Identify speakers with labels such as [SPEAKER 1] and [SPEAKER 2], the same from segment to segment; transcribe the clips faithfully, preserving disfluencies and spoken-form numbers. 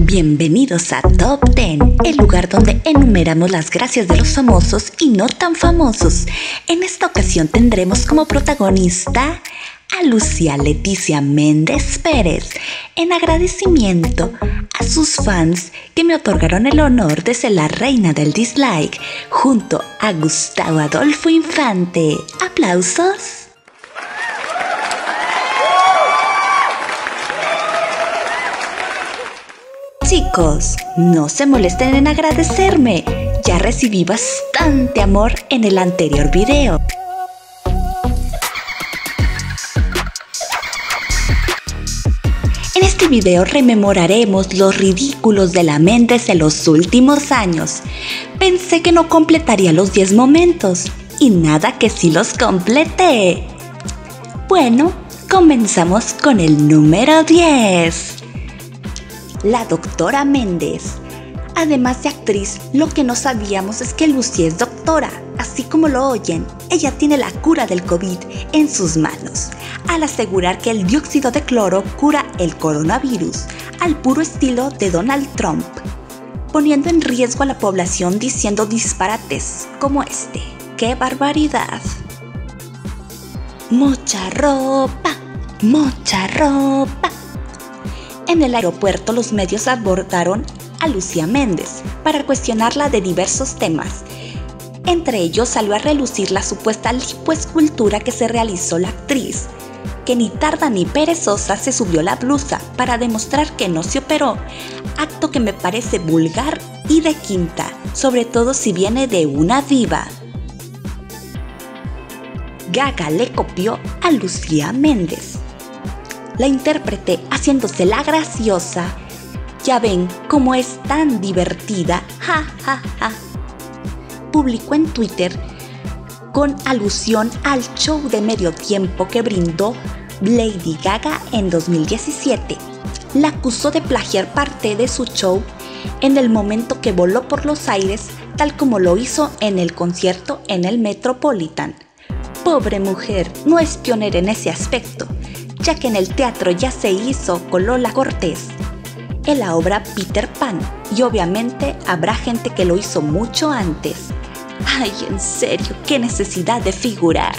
[SPEAKER 1] Bienvenidos a Top diez, el lugar donde enumeramos las gracias de los famosos y no tan famosos. En esta ocasión tendremos como protagonista a Lucía Leticia Méndez Pérez, en agradecimiento a sus fans que me otorgaron el honor de ser la reina del dislike, junto a Gustavo Adolfo Infante. ¡Aplausos! Chicos, no se molesten en agradecerme, ya recibí bastante amor en el anterior video. En este video rememoraremos los ridículos de la Méndez en los últimos años. Pensé que no completaría los diez momentos, y nada que sí los completé. Bueno, comenzamos con el número diez. La doctora Méndez. Además de actriz, lo que no sabíamos es que Lucía es doctora, así como lo oyen. Ella tiene la cura del COVID en sus manos, al asegurar que el dióxido de cloro cura el coronavirus, al puro estilo de Donald Trump, poniendo en riesgo a la población diciendo disparates como este. ¡Qué barbaridad! Mucha ropa, mucha ropa. En el aeropuerto los medios abordaron a Lucía Méndez para cuestionarla de diversos temas. Entre ellos salió a relucir la supuesta lipoescultura que se realizó la actriz, que ni tarda ni perezosa se subió la blusa para demostrar que no se operó, acto que me parece vulgar y de quinta, sobre todo si viene de una diva. Gaga le copió a Lucía Méndez. La intérprete haciéndose la graciosa. Ya ven cómo es tan divertida, ja ja ja. Publicó en Twitter con alusión al show de medio tiempo que brindó Lady Gaga en dos mil diecisiete. La acusó de plagiar parte de su show en el momento que voló por los aires, tal como lo hizo en el concierto en el Metropolitan. Pobre mujer, no es pionera en ese aspecto, ya que en el teatro ya se hizo con Lola Cortés en la obra Peter Pan, y obviamente habrá gente que lo hizo mucho antes. Ay, en serio, qué necesidad de figurar.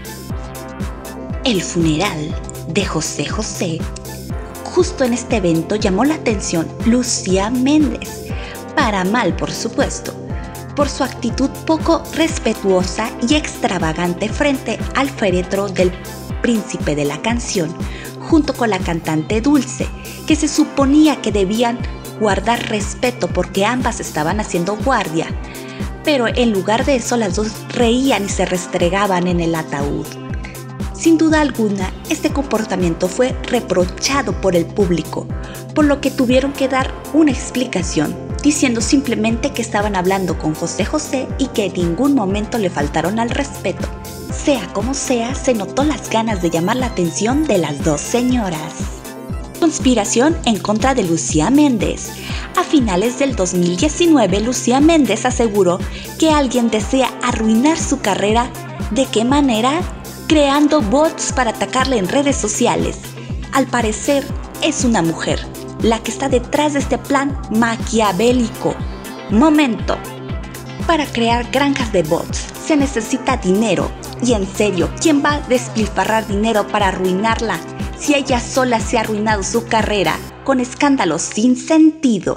[SPEAKER 1] El funeral de José José. Justo en este evento llamó la atención Lucía Méndez, para mal por supuesto, por su actitud poco respetuosa y extravagante frente al féretro del príncipe de la canción, junto con la cantante Dulce, que se suponía que debían guardar respeto porque ambas estaban haciendo guardia, pero en lugar de eso las dos reían y se restregaban en el ataúd. Sin duda alguna, este comportamiento fue reprochado por el público, por lo que tuvieron que dar una explicación, diciendo simplemente que estaban hablando con José José y que en ningún momento le faltaron al respeto. Sea como sea, se notó las ganas de llamar la atención de las dos señoras. Conspiración en contra de Lucía Méndez. A finales del dos mil diecinueve, Lucía Méndez aseguró que alguien desea arruinar su carrera. ¿De qué manera? Creando bots para atacarle en redes sociales. Al parecer, es una mujer la que está detrás de este plan maquiavélico. Momento. Para crear granjas de bots se necesita dinero. Y en serio, ¿quién va a despilfarrar dinero para arruinarla si ella sola se ha arruinado su carrera con escándalos sin sentido?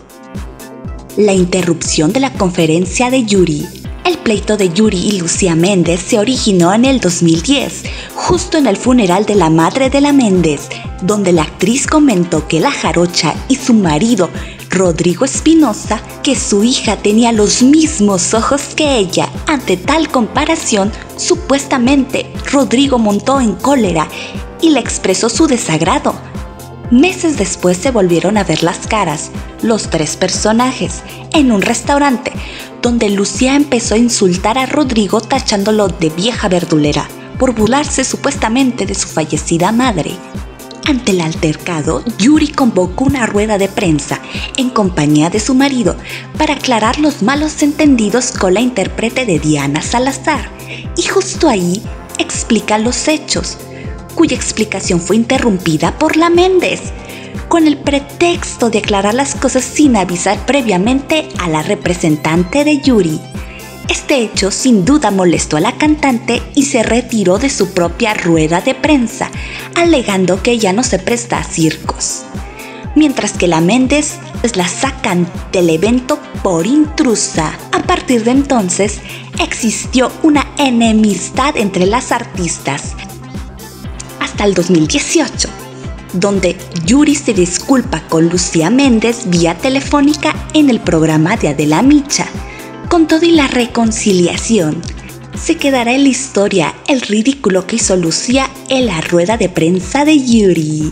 [SPEAKER 1] La interrupción de la conferencia de Yuri. El pleito de Yuri y Lucía Méndez se originó en el dos mil diez, justo en el funeral de la madre de la Méndez, donde la actriz comentó que la jarocha y su marido, Rodrigo Espinosa, que su hija tenía los mismos ojos que ella. Ante tal comparación, supuestamente Rodrigo montó en cólera y le expresó su desagrado. Meses después se volvieron a ver las caras, los tres personajes, en un restaurante, donde Lucía empezó a insultar a Rodrigo tachándolo de vieja verdulera, por burlarse supuestamente de su fallecida madre. Ante el altercado, Yuri convocó una rueda de prensa en compañía de su marido para aclarar los malos entendidos con la intérprete de Diana Salazar, y justo ahí explica los hechos, cuya explicación fue interrumpida por la Méndez. con el pretexto de aclarar las cosas sin avisar previamente a la representante de Yuri. Este hecho sin duda molestó a la cantante y se retiró de su propia rueda de prensa, alegando que ella no se presta a circos. Mientras que la Méndez la sacan del evento por intrusa. A partir de entonces existió una enemistad entre las artistas hasta el dos mil dieciocho, donde Yuri se disculpa con Lucía Méndez vía telefónica en el programa de Adela Micha. Con todo y la reconciliación, se quedará en la historia el ridículo que hizo Lucía en la rueda de prensa de Yuri.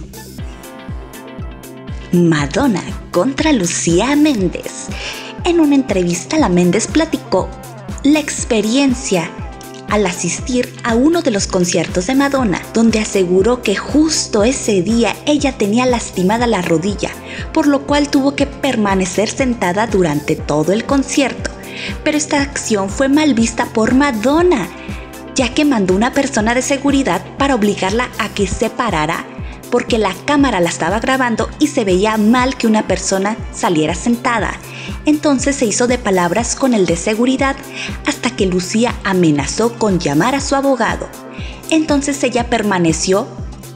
[SPEAKER 1] Madonna contra Lucía Méndez. En una entrevista, la Méndez platicó la experiencia al asistir a uno de los conciertos de Madonna, donde aseguró que justo ese día ella tenía lastimada la rodilla, por lo cual tuvo que permanecer sentada durante todo el concierto. Pero esta acción fue mal vista por Madonna, ya que mandó una persona de seguridad para obligarla a que se parara, porque la cámara la estaba grabando y se veía mal que una persona saliera sentada. Entonces se hizo de palabras con el de seguridad hasta que Lucía amenazó con llamar a su abogado. Entonces ella permaneció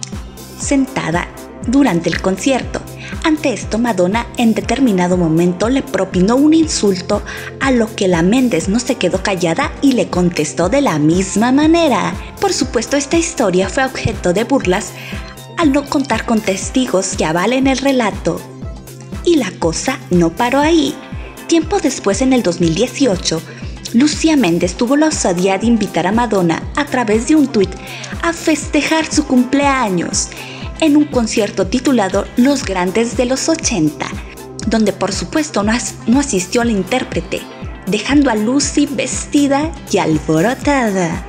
[SPEAKER 1] sentada durante el concierto. Ante esto, Madonna en determinado momento le propinó un insulto, a lo que la Méndez no se quedó callada y le contestó de la misma manera. Por supuesto, esta historia fue objeto de burlas al no contar con testigos que avalen el relato. Y la cosa no paró ahí. Tiempo después, en el dos mil dieciocho, Lucía Méndez tuvo la osadía de invitar a Madonna a través de un tuit a festejar su cumpleaños en un concierto titulado Los Grandes de los ochenta, donde por supuesto no, as- no asistió la intérprete, dejando a Lucy vestida y alborotada.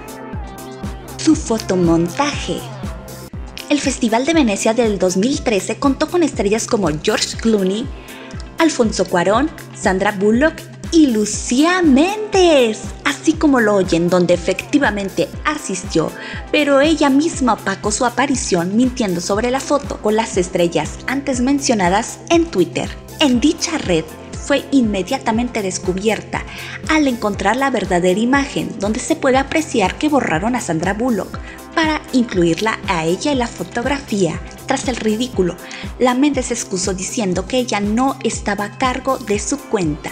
[SPEAKER 1] Su fotomontaje. El Festival de Venecia del dos mil trece contó con estrellas como George Clooney, Alfonso Cuarón, Sandra Bullock y Lucía Méndez, así como lo oyen, donde efectivamente asistió, pero ella misma opacó su aparición mintiendo sobre la foto con las estrellas antes mencionadas en Twitter. En dicha red fue inmediatamente descubierta al encontrar la verdadera imagen, donde se puede apreciar que borraron a Sandra Bullock para incluirla a ella en la fotografía. Tras el ridículo, la Méndez se excusó diciendo que ella no estaba a cargo de su cuenta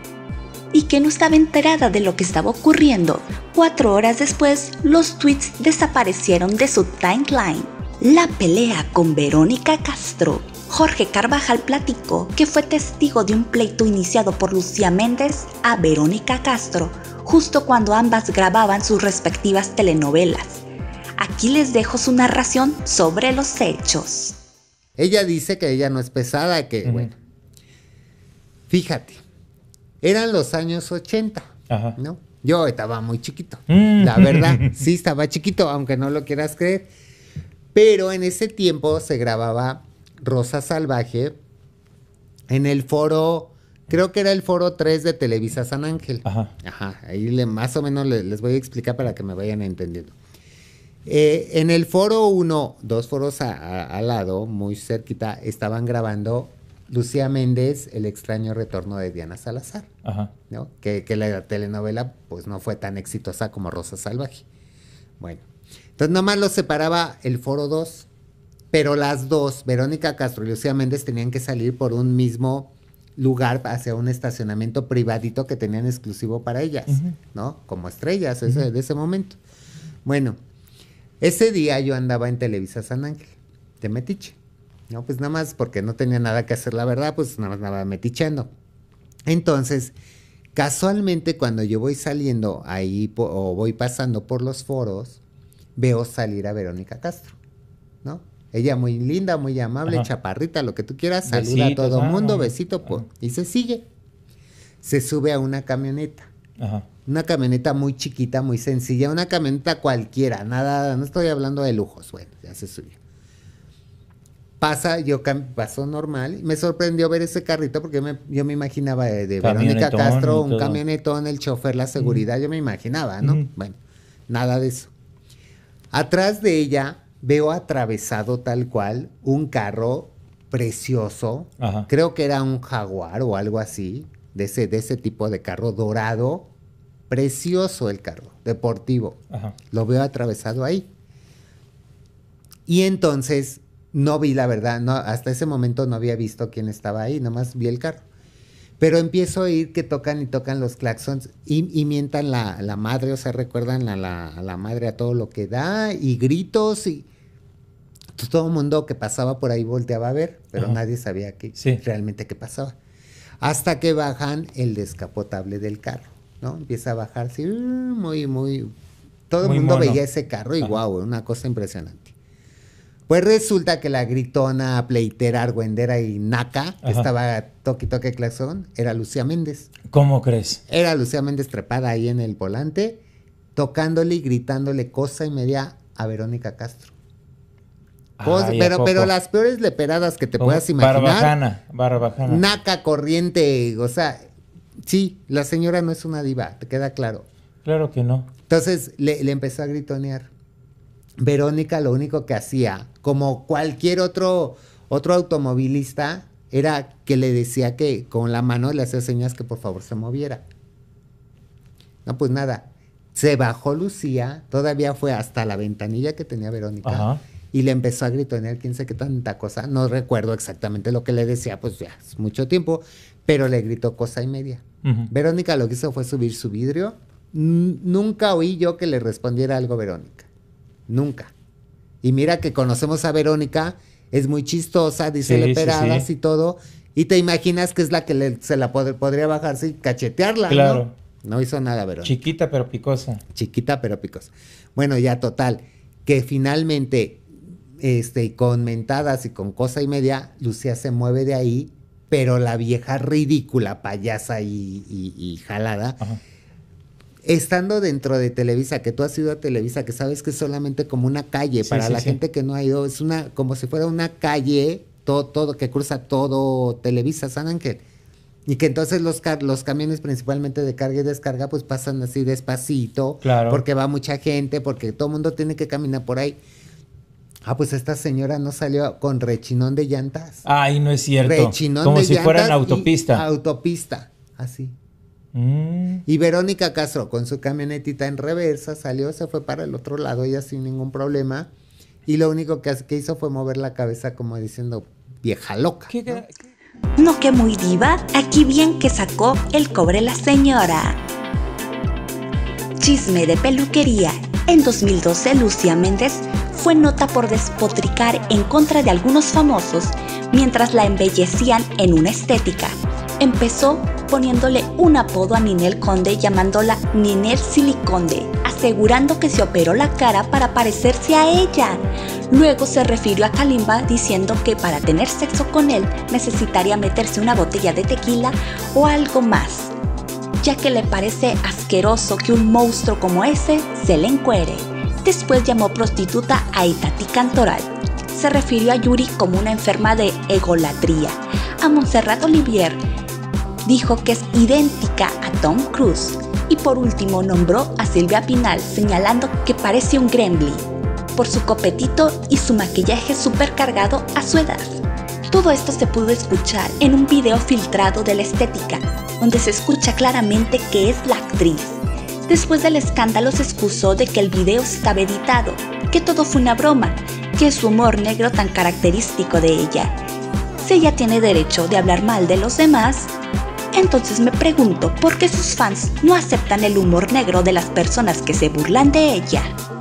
[SPEAKER 1] y que no estaba enterada de lo que estaba ocurriendo. Cuatro horas después, los tweets desaparecieron de su timeline. La pelea con Verónica Castro. Jorge Carvajal platicó que fue testigo de un pleito iniciado por Lucía Méndez a Verónica Castro, justo cuando ambas grababan sus respectivas telenovelas. Aquí les dejo su narración sobre los hechos.
[SPEAKER 2] Ella dice que ella no es pesada, que uh-huh. bueno, fíjate, eran los años ochenta, ajá. ¿no? Yo estaba muy chiquito, mm. la verdad, sí estaba chiquito, aunque no lo quieras creer, pero en ese tiempo se grababa Rosa Salvaje en el foro, creo que era el foro tres de Televisa San Ángel. Ajá. Ajá, ahí le, más o menos les, les voy a explicar para que me vayan entendiendo. Eh, en el foro uno, dos foros al lado, muy cerquita, estaban grabando Lucía Méndez, El extraño retorno de Diana Salazar. Ajá. ¿No? Que, que la telenovela pues no fue tan exitosa como Rosa Salvaje. Bueno, entonces nomás los separaba el foro dos, pero las dos, Verónica Castro y Lucía Méndez, tenían que salir por un mismo lugar hacia un estacionamiento privadito que tenían exclusivo para ellas, uh-huh. ¿no? Como estrellas uh-huh. ese, de ese momento. Bueno, ese día yo andaba en Televisa San Ángel, de metiche. No, pues nada más porque no tenía nada que hacer, la verdad, pues nada más andaba meticheando. Entonces, casualmente cuando yo voy saliendo ahí po- o voy pasando por los foros, veo salir a Verónica Castro, ¿no? Ella muy linda, muy amable, ajá. chaparrita, lo que tú quieras, saluda Besitos, a todo el mundo, besito, po, y se sigue. Se sube a una camioneta. Ajá. Una camioneta muy chiquita, muy sencilla, una camioneta cualquiera, nada, no estoy hablando de lujos, bueno, ya se subió. Pasa, yo cam- pasó normal, me sorprendió ver ese carrito porque yo me, yo me imaginaba de, de Verónica Castro, un camionetón, el chofer, la seguridad, mm. yo me imaginaba, ¿no? Mm. Bueno, nada de eso. Atrás de ella veo atravesado tal cual un carro precioso.
[SPEAKER 3] Ajá.
[SPEAKER 2] Creo que era un Jaguar o algo así, de ese, de ese tipo de carro dorado. Precioso el carro, deportivo.
[SPEAKER 3] Ajá.
[SPEAKER 2] Lo veo atravesado ahí. Y entonces no vi, la verdad, no, hasta ese momento no había visto quién estaba ahí, nomás vi el carro. Pero empiezo a oír que tocan y tocan los claxons y, y mientan la, la madre, o sea, recuerdan a la, a la madre a todo lo que da, y gritos, y todo el mundo que pasaba por ahí volteaba a ver, pero
[SPEAKER 3] Ajá.
[SPEAKER 2] nadie sabía qué,
[SPEAKER 3] Sí.
[SPEAKER 2] realmente qué pasaba. Hasta que bajan el descapotable del carro, ¿no? Empieza a bajar así, muy, muy... Todo
[SPEAKER 3] Muy
[SPEAKER 2] el mundo
[SPEAKER 3] mono.
[SPEAKER 2] veía ese carro y
[SPEAKER 3] Ajá.
[SPEAKER 2] wow, una cosa impresionante. Pues resulta que la gritona, pleitera, argüendera y naca, que
[SPEAKER 3] Ajá.
[SPEAKER 2] estaba toque toque claxon, era Lucía Méndez.
[SPEAKER 3] ¿Cómo crees?
[SPEAKER 2] Era Lucía Méndez trepada ahí en el volante, tocándole y gritándole cosa y media a Verónica Castro. Cosa-
[SPEAKER 3] Ay, ¿a
[SPEAKER 2] pero,
[SPEAKER 3] poco?
[SPEAKER 2] pero las peores leperadas que te
[SPEAKER 3] Como
[SPEAKER 2] puedas imaginar.
[SPEAKER 3] Barbajana, barbajana.
[SPEAKER 2] Naca, corriente, o sea, sí, la señora no es una diva, te queda claro.
[SPEAKER 3] Claro que no.
[SPEAKER 2] Entonces le, le empezó a gritonear. Verónica lo único que hacía, como cualquier otro, otro automovilista, era que le decía que con la mano le hacía señas que por favor se moviera. No, pues nada. Se bajó Lucía, todavía fue hasta la ventanilla que tenía Verónica.
[SPEAKER 3] Ajá.
[SPEAKER 2] Y le empezó a gritonear, quién sabe qué tanta cosa. No recuerdo exactamente lo que le decía, pues ya es mucho tiempo, pero le gritó cosa y media.
[SPEAKER 3] Ujú.
[SPEAKER 2] Verónica lo que hizo fue subir su vidrio. N- nunca oí yo que le respondiera algo Verónica. Nunca. Y mira que conocemos a Verónica, es muy chistosa, dice
[SPEAKER 3] Sí,
[SPEAKER 2] leperadas
[SPEAKER 3] sí, sí.
[SPEAKER 2] y todo. Y te imaginas que es la que le- se la pod- podría bajarse y cachetearla,
[SPEAKER 3] Claro.
[SPEAKER 2] ¿no? No hizo nada Verónica.
[SPEAKER 3] Chiquita pero picosa.
[SPEAKER 2] Chiquita pero picosa. Bueno, ya total, que finalmente, este, con mentadas y con cosa y media, Lucía se mueve de ahí, pero la vieja ridícula, payasa y, y- y jalada,
[SPEAKER 3] Ajá.
[SPEAKER 2] estando dentro de Televisa, que tú has ido a Televisa, que sabes que es solamente como una calle,
[SPEAKER 3] Sí,
[SPEAKER 2] para
[SPEAKER 3] sí,
[SPEAKER 2] la
[SPEAKER 3] sí.
[SPEAKER 2] gente que no ha ido, es una, como si fuera una calle, todo, todo, que cruza todo Televisa, San Ángel. Y que entonces los, car- los camiones principalmente de carga y descarga pues pasan así despacito,
[SPEAKER 3] Claro.
[SPEAKER 2] porque va mucha gente, porque todo el mundo tiene que caminar por ahí. Ah, pues esta señora no salió con rechinón de llantas.
[SPEAKER 3] Ay, no es cierto.
[SPEAKER 2] Rechinón
[SPEAKER 3] Como
[SPEAKER 2] de
[SPEAKER 3] si fuera en
[SPEAKER 2] llantas y
[SPEAKER 3] autopista.
[SPEAKER 2] Autopista, así.
[SPEAKER 3] Mm.
[SPEAKER 2] Y Verónica Castro con su camionetita en reversa salió, se fue para el otro lado, ella sin ningún problema. Y lo único que, que hizo fue mover la cabeza como diciendo, vieja loca.
[SPEAKER 3] ¿Qué,
[SPEAKER 2] ¿no?
[SPEAKER 1] No que muy diva, aquí bien que sacó el cobre la señora. Chisme de peluquería. En dos mil doce, Lucía Méndez fue nota por despotricar en contra de algunos famosos mientras la embellecían en una estética. Empezó poniéndole un apodo a Ninel Conde llamándola Ninel Siliconde, asegurando que se operó la cara para parecerse a ella. Luego se refirió a Kalimba diciendo que para tener sexo con él necesitaría meterse una botella de tequila o algo más, ya que le parece asqueroso que un monstruo como ese se le encuere. Después llamó prostituta a Itatí Cantoral. Se refirió a Yuri como una enferma de egolatría. A Montserrat Olivier dijo que es idéntica a Tom Cruise. Y por último nombró a Silvia Pinal, señalando que parece un gremlin por su copetito y su maquillaje supercargado a su edad. Todo esto se pudo escuchar en un video filtrado de la estética, donde se escucha claramente que es la actriz. Después del escándalo se excusó de que el video estaba editado, que todo fue una broma, que es su humor negro tan característico de ella. Si ella tiene derecho de hablar mal de los demás, entonces me pregunto por qué sus fans no aceptan el humor negro de las personas que se burlan de ella.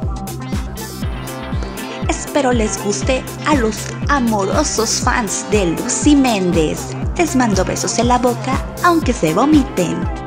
[SPEAKER 1] Espero les guste a los amorosos fans de Lucy Méndez. Les mando besos en la boca, aunque se vomiten.